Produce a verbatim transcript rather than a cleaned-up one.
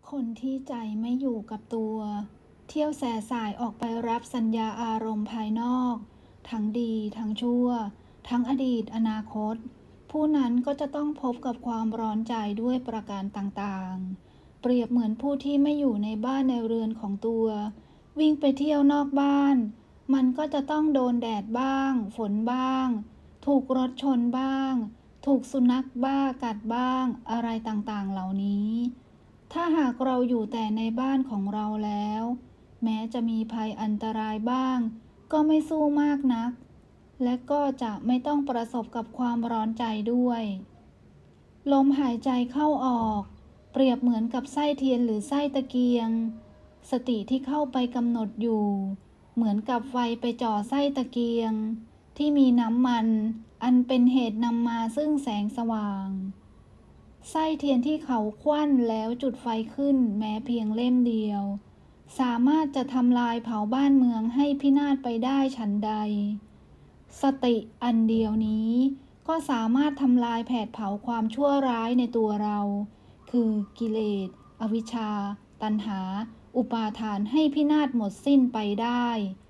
คนที่ใจไม่อยู่กับตัว เที่ยวแส่สายออกไปรับสัญญาอารมณ์ภายนอก ทั้งดีทั้งชั่ว ทั้งอดีตอนาคต ผู้นั้นก็จะต้องพบกับความร้อนใจด้วยประการต่างๆ เปรียบเหมือนผู้ที่ไม่อยู่ในบ้านในเรือนของตัว วิ่งไปเที่ยวนอกบ้าน มันก็จะต้องโดนแดดบ้าง ฝนบ้าง ถูกรถชนบ้าง ถูกสุนัขบ้ากัดบ้าง อะไรต่างๆ เหล่านี้ ถ้าหากเราอยู่แต่ในบ้านของเราแล้ว แม้จะมีภัยอันตรายบ้าง ก็ไม่สู้มากนัก และก็จะไม่ต้องประสบกับความร้อนใจด้วย ลมหายใจเข้าออก เปรียบเหมือนกับไส้เทียนหรือไส้ตะเกียง สติที่เข้าไปกำหนดอยู่ เหมือนกับไฟไปจ่อไส้ตะเกียง ที่มีน้ำมัน อันเป็นเหตุนำมาซึ่งแสงสว่าง ไส้เทียนที่เขาควั้นแล้วจุดไฟขึ้นแม้เพียงเล่มเดียว สามารถจะทำลายเผาบ้านเมืองให้พินาศไปได้ฉันใด สติอันเดียวนี้ก็สามารถทำลายแผดเผาความชั่วร้ายในตัวเรา คือกิเลส อวิชชา ตัณหา อุปาทานให้พินาศหมดสิ้นไปได้